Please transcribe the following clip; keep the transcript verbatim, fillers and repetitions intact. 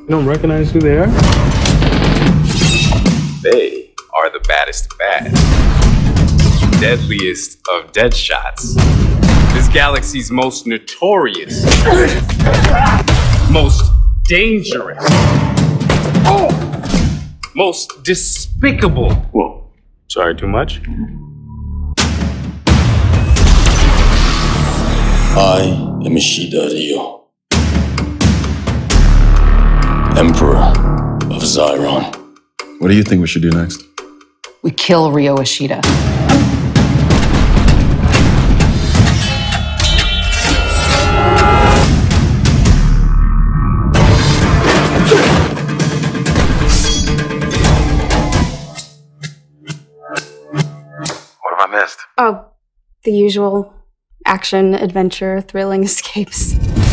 You don't recognize who they are? They are the baddest of bad. Deadliest of dead shots. This galaxy's most notorious. Most dangerous. Most despicable. Whoa. Sorry, too much? I am Ishida Ryo, Emperor of Zyron. What do you think we should do next? We kill Ryo Ishida. What have I missed? Oh, the usual action, adventure, thrilling escapes.